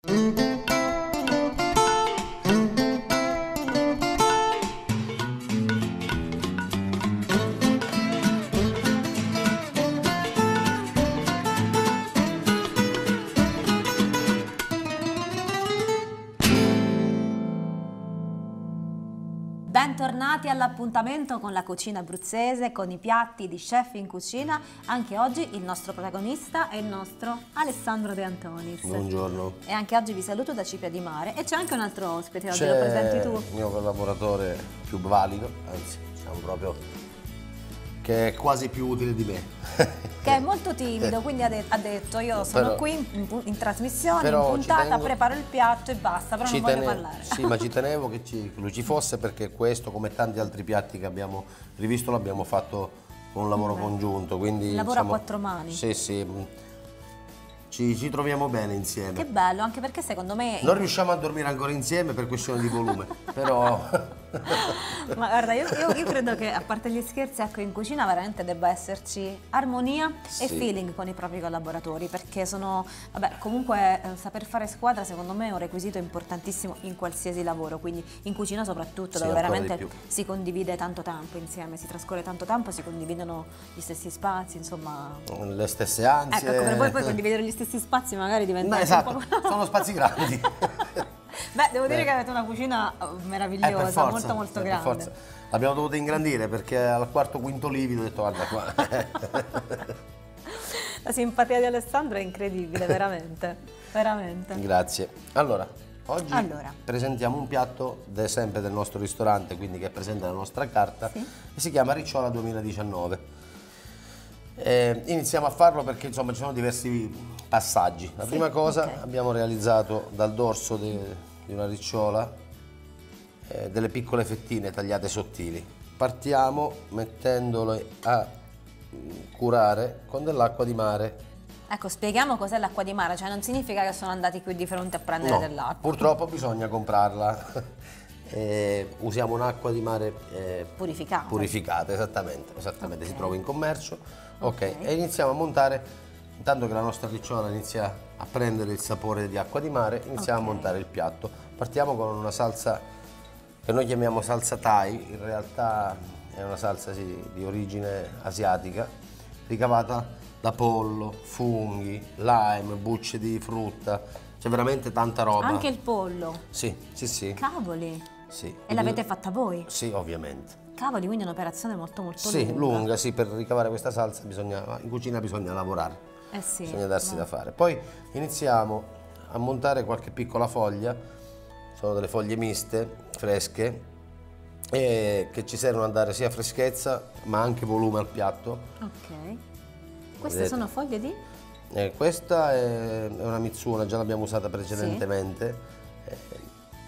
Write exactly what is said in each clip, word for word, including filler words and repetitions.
Bentornati all'appuntamento con la cucina abruzzese, con i piatti di Chef in Cucina. Anche oggi il nostro protagonista è il nostro Alessandro De Antonis. Buongiorno. E anche oggi vi saluto da Cipria di Mare. E c'è anche un altro ospite, oggi lo presenti tu. Il mio collaboratore più valido, anzi diciamo proprio che è quasi più utile di me. Che è molto timido, quindi ha, de ha detto io sono però, qui in, in, in trasmissione, però in puntata, tengo, preparo il piatto e basta, però non voglio parlare. Sì, ma ci tenevo che ci, lui ci fosse, perché questo, come tanti altri piatti che abbiamo rivisto, l'abbiamo fatto con un lavoro Beh. congiunto. Quindi, lavoro diciamo, a quattro mani. Sì, sì. Ci, ci troviamo bene insieme. Che bello, anche perché secondo me... Non riusciamo a dormire ancora insieme per questione di volume, però... Ma guarda, io, io, io credo che, a parte gli scherzi, ecco, in cucina veramente debba esserci armonia sì. e feeling con i propri collaboratori, perché sono... Vabbè, comunque eh, saper fare squadra secondo me è un requisito importantissimo in qualsiasi lavoro, quindi in cucina soprattutto, sì, dove veramente si condivide tanto tempo insieme, si trascorre tanto tempo, si condividono gli stessi spazi, insomma... Le stesse ansie... Ecco, per voi poi condividere gli stessi spazi magari diventa no, esatto, un po'... sono spazi grandi. Beh, devo dire Beh. che avete una cucina meravigliosa, eh, forza, molto molto eh, grande. L'abbiamo dovuta ingrandire perché al quarto quinto livido ho detto guarda qua. La simpatia di Alessandro è incredibile, veramente, veramente. Grazie. Allora, oggi allora. presentiamo un piatto de, sempre del nostro ristorante, quindi che è presente nella nostra carta, sì. e si chiama Ricciola duemiladiciannove. Eh, iniziamo a farlo perché insomma ci sono diversi passaggi. La sì, prima cosa, okay. abbiamo realizzato dal dorso de, di una ricciola eh, delle piccole fettine tagliate sottili. Partiamo mettendole a curare con dell'acqua di mare. Ecco, spieghiamo cos'è l'acqua di mare, cioè non significa che sono andati qui di fronte a prendere no, dell'acqua. Purtroppo bisogna comprarla. Eh, usiamo un'acqua di mare eh, purificata. Purificata, esattamente, esattamente. Okay. Si trova in commercio. Okay. Ok, e iniziamo a montare, intanto che la nostra ricciola inizia a prendere il sapore di acqua di mare, iniziamo okay. a montare il piatto. Partiamo con una salsa che noi chiamiamo salsa Thai, in realtà è una salsa sì, di origine asiatica, ricavata da pollo, funghi, lime, bucce di frutta, c'è veramente tanta roba. Anche il pollo? Sì, sì, sì. Cavoli! Sì. E l'avete fatta voi? Sì, ovviamente. Cavoli, quindi è un'operazione molto molto sì, lunga. Sì, lunga, sì, per ricavare questa salsa bisogna, in cucina bisogna lavorare, eh sì, bisogna darsi no. da fare. Poi iniziamo a montare qualche piccola foglia, sono delle foglie miste, fresche, e che ci servono a dare sia freschezza ma anche volume al piatto. Ok. Queste Vedete? Sono foglie di? Eh, questa è una Mitsuna, già l'abbiamo usata precedentemente. Sì. Eh,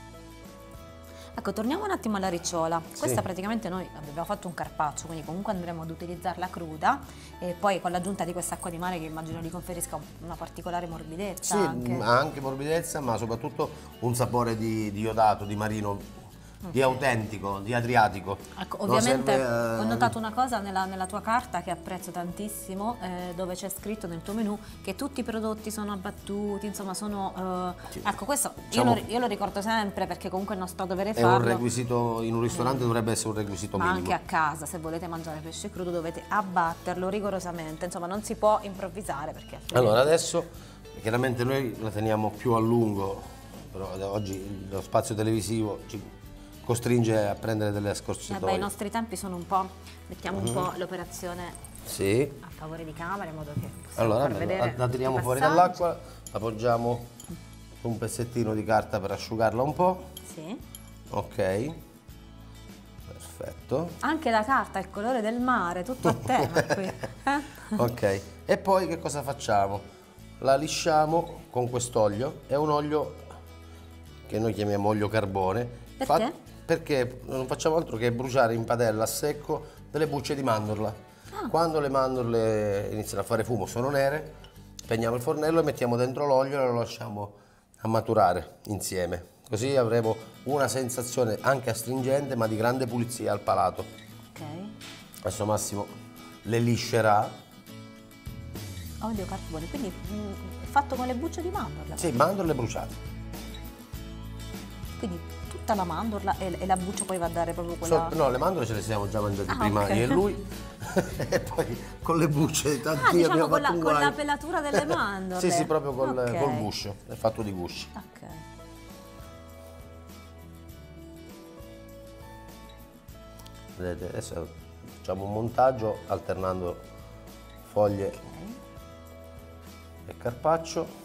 Ecco, torniamo un attimo alla ricciola. Questa sì. praticamente noi abbiamo fatto un carpaccio, quindi comunque andremo ad utilizzarla cruda e poi con l'aggiunta di quest'acqua di mare che immagino gli conferisca una particolare morbidezza. Sì, anche. anche morbidezza, ma soprattutto un sapore di, di iodato, di marino. Okay. Di autentico, di adriatico. Ecco, ovviamente serve, ho notato una cosa nella, nella tua carta che apprezzo tantissimo, eh, dove c'è scritto nel tuo menù che tutti i prodotti sono abbattuti, insomma sono... Eh, sì. Ecco, questo diciamo, io, lo, io lo ricordo sempre perché comunque è il nostro dovere farlo. È un requisito, in un ristorante eh, dovrebbe essere un requisito ma minimo. Ma anche a casa, se volete mangiare pesce crudo dovete abbatterlo rigorosamente, insomma non si può improvvisare perché... Allora adesso, chiaramente noi la teniamo più a lungo, però oggi lo spazio televisivo ci costringe a prendere delle scorciatoie. Vabbè, i nostri tempi sono un po', mettiamo un mm. po' l'operazione sì. a favore di camera in modo che possiamo allora, far vedere la, la tiriamo fuori dall'acqua, la poggiamo su un pezzettino di carta per asciugarla un po'. Sì. Ok. Perfetto. Anche la carta, il colore del mare, tutto a tema qui. Eh? Ok. E poi che cosa facciamo? La lisciamo con quest'olio, è un olio che noi chiamiamo olio carbone. Perché? Fa perché non facciamo altro che bruciare in padella a secco delle bucce di mandorla. Ah. Quando le mandorle iniziano a fare fumo, sono nere, spegniamo il fornello e mettiamo dentro l'olio e lo lasciamo a maturare insieme. Così avremo una sensazione anche astringente ma di grande pulizia al palato. Ok. Adesso Massimo le liscerà. Olio carbone, quindi mh, fatto con le bucce di mandorla? Sì, mandorle bruciate. Quindi tutta la mandorla e, e la buccia poi va a dare proprio quella... So, no, le mandorle ce le siamo già mangiate ah, prima okay. io e lui e poi con le bucce tanti ah, diciamo abbiamo con la, fatto un con guaio. la pelatura delle mandorle. Sì, sì, proprio col, okay. col guscio, è fatto di gusci. Ok. Vedete, adesso facciamo un montaggio alternando foglie okay. e carpaccio.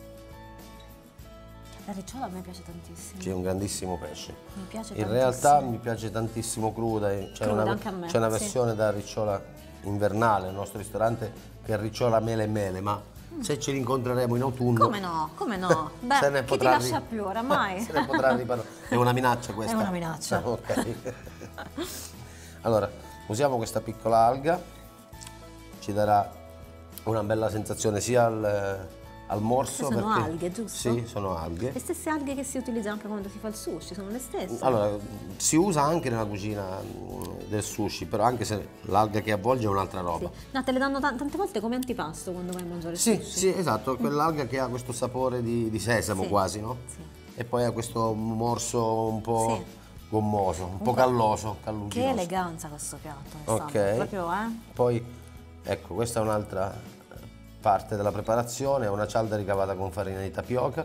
La ricciola a me piace tantissimo. C'è un grandissimo pesce. Mi piace In tantissimo. realtà mi piace tantissimo cruda. C'è Cruda, una, anche a me, c'è una sì. versione da ricciola invernale al nostro ristorante che è ricciola mele e mele, ma mm. se ci rincontreremo in autunno... Come no, come no? Beh, se ne chi potrà ti lascia ri... più oramai? se ne potrà riparare. È una minaccia questa? È una minaccia. Ah, ok. Allora, usiamo questa piccola alga, ci darà una bella sensazione sia al... al morso. Queste sono perché, alghe, giusto? Sì, sono alghe. Le stesse alghe che si utilizzano anche quando si fa il sushi, sono le stesse? Allora, si usa anche nella cucina del sushi, però anche se l'alga che avvolge è un'altra roba. Sì. No, te le danno tante volte come antipasto quando vai a mangiare il Sì, sushi. sì, esatto, quell'alga che ha questo sapore di, di sesamo sì. quasi, no? Sì. E poi ha questo morso un po' sì. gommoso, un Comunque, po' calloso, calluginoso. Che eleganza questo piatto, ok. Proprio, eh? Poi, ecco, questa è un'altra parte della preparazione, è una cialda ricavata con farina di tapioca,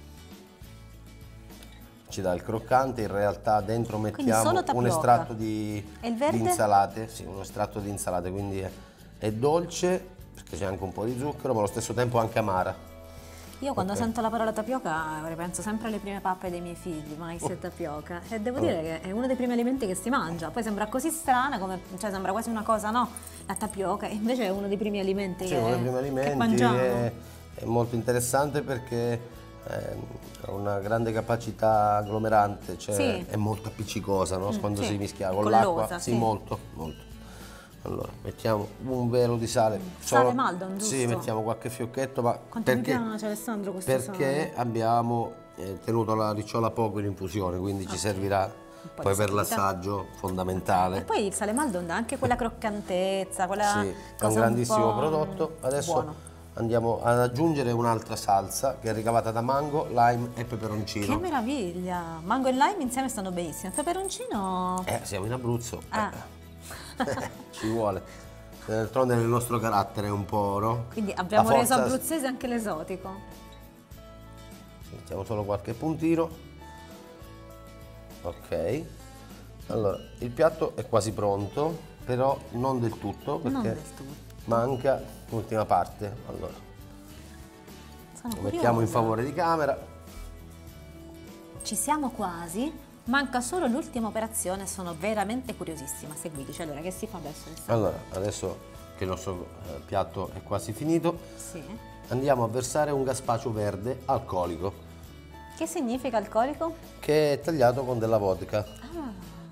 ci dà il croccante, in realtà dentro mettiamo un estratto di, di insalate, sì, un estratto di insalate, quindi è, è dolce perché c'è anche un po' di zucchero, ma allo stesso tempo anche amara. Io quando okay. sento la parola tapioca ripenso sempre alle prime pappe dei miei figli, mais oh. e tapioca, e devo oh. dire che è uno dei primi alimenti che si mangia, poi sembra così strana, come, cioè sembra quasi una cosa, no? La tapioca, e invece è uno dei primi alimenti sì, che, uno dei primi alimenti che mangiamo. È, è molto interessante perché ha una grande capacità agglomerante, cioè sì. è molto appiccicosa, no? mm, quando sì. si mischia con l'acqua, sì, sì, molto, molto. Allora, mettiamo un velo di sale. Sale Solo, Maldon, giusto? Sì, mettiamo qualche fiocchetto, ma quanto perché, mi piace Alessandro questo perché sale? abbiamo eh, tenuto la ricciola poco in infusione, quindi okay. ci servirà poi per l'assaggio fondamentale. E poi il sale Maldon dà anche quella croccantezza, quella sì, è un grandissimo un prodotto. Adesso buono. andiamo ad aggiungere un'altra salsa che è ricavata da mango, lime e peperoncino. Che meraviglia! Mango e lime insieme stanno benissimo. Il peperoncino? Eh, siamo in Abruzzo. Ah. Ci vuole. D'altronde nel nostro carattere un po', no? Quindi abbiamo forza... reso abruzzese anche l'esotico. Mettiamo solo qualche puntino. Ok. Allora, il piatto è quasi pronto, però non del tutto, perché non del tutto. manca l'ultima parte. Allora, Sono lo mettiamo in favore di camera. Ci siamo quasi. Manca solo l'ultima operazione, sono veramente curiosissima. Seguiteci. Allora, che si fa adesso? Allora, adesso che il nostro eh, piatto è quasi finito, sì. andiamo a versare un gazpacio verde alcolico. Che significa alcolico? Che è tagliato con della vodka. Ah.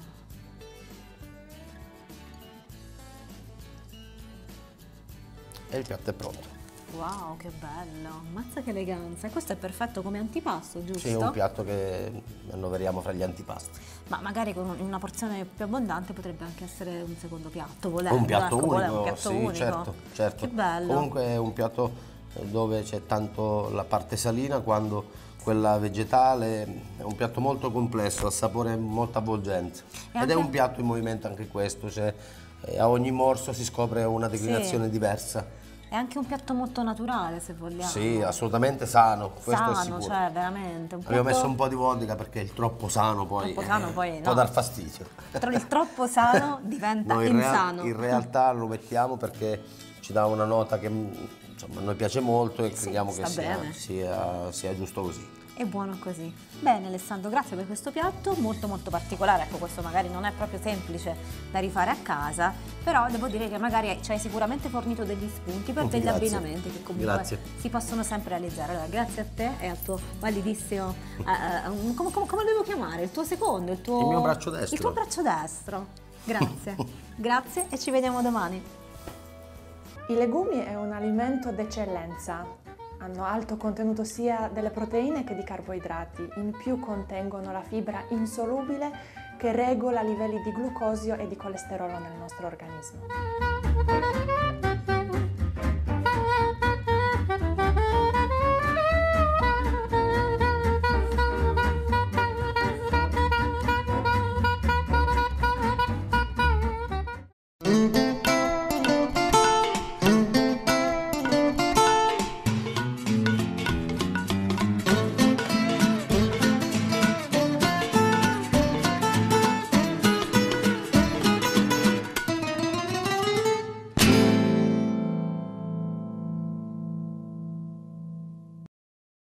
E il piatto è pronto. Wow, che bello! Ammazza che eleganza! E questo è perfetto come antipasto, giusto? Sì, è un piatto che annoveriamo fra gli antipasti. Ma magari con una porzione più abbondante potrebbe anche essere un secondo piatto, volendo. Un piatto ecco, unico, un piatto sì, unico. certo, certo. Che bello! Comunque è un piatto dove c'è tanto la parte salina quando quella vegetale, è un piatto molto complesso, ha sapore molto avvolgente. E Ed anche... è un piatto in movimento anche questo, cioè a ogni morso si scopre una declinazione sì. diversa. È anche un piatto molto naturale, se vogliamo. Sì, assolutamente sano, questo sano, è sicuro. Cioè veramente un piatto... Abbiamo messo un po' di vodka perché il troppo sano poi, troppo sano, poi eh, no. può dar fastidio. Il troppo sano diventa no, in insano. Real, in realtà lo mettiamo perché ci dà una nota che insomma, a noi piace molto e sì, crediamo che sia, sia, sia giusto così. È buono così. Bene Alessandro, grazie per questo piatto molto molto particolare, ecco questo magari non è proprio semplice da rifare a casa, però devo dire che magari ci hai sicuramente fornito degli spunti per degli grazie. abbinamenti che comunque grazie. si possono sempre realizzare. Allora grazie a te e al tuo validissimo, uh, uh, come, come, come lo devo chiamare? Il tuo secondo? Il, tuo, il mio braccio destro. Il tuo braccio destro. Grazie. Grazie e ci vediamo domani. I legumi è un alimento d'eccellenza. Hanno alto contenuto sia delle proteine che di carboidrati, in più contengono la fibra insolubile che regola i livelli di glucosio e di colesterolo nel nostro organismo.